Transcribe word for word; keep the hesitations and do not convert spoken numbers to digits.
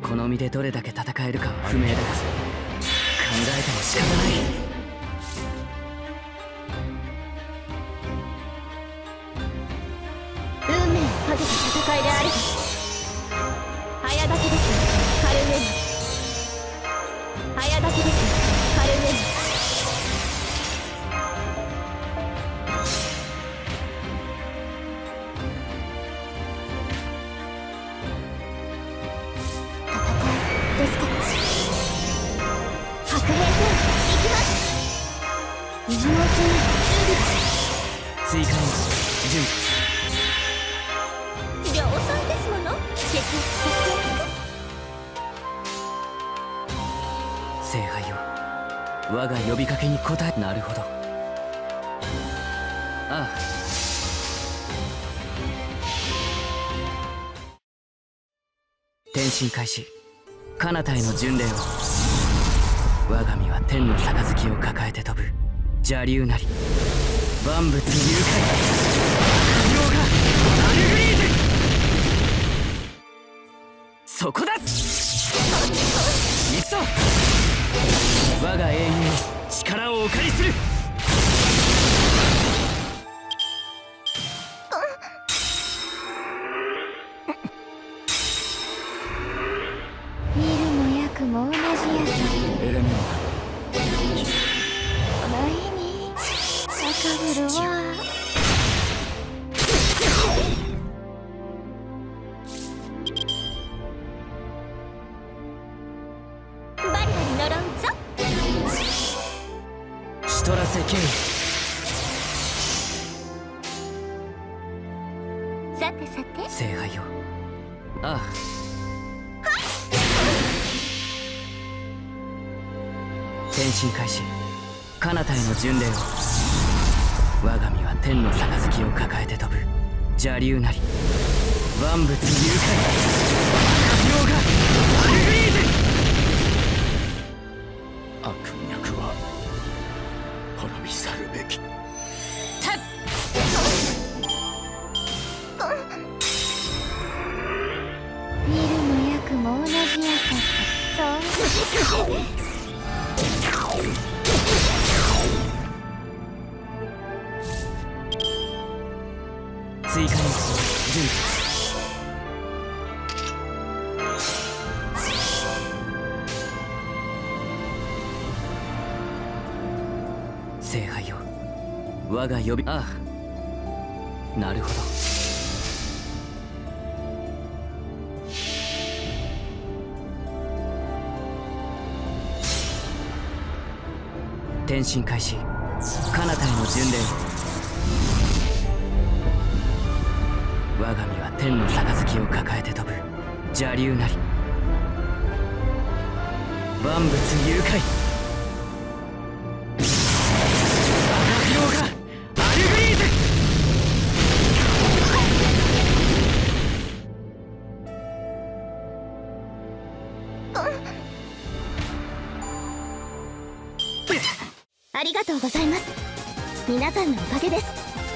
この身でどれだけ戦えるかは不明だが、考えても仕方ない。 運命をかけた戦いであれば早立ちですカルメナ。早立ちですカルメナ。ですか。白兵戦行きます。今のうちに準備だ。 追加の準備。 量産ですもの。結局聖杯よ、我が呼びかけに応え。なるほど。ああ。転身開始。彼方への巡礼を。我が身は天の杯を抱えて飛ぶ邪竜なり万物誘拐悪霊がアルグリーズ。そこだ。行くぞ。我が英雄に力をお借りする。 見るも焼くも同じやさ。 エレメン前に赤ぶるわ。バリバリ呪うぞ。 シトラセケイ。 さてさて聖杯よ。ああ。転身開始。彼方への巡礼を。我が身は天の杯を抱えて飛ぶ邪竜なり万物誘拐悪霊がアルグリーズ。 悪脈は滅び去るべき。 たっ見るも焼くも同じやさ。そう追加の準備。聖杯よ、我が呼び。ああ。なるほど。転身開始。彼方への巡礼を。我が身は天の杯を抱えて飛ぶ邪竜なり万物誘拐悪霊がアルグリーズ。 ありがとうございます。皆さんのおかげです。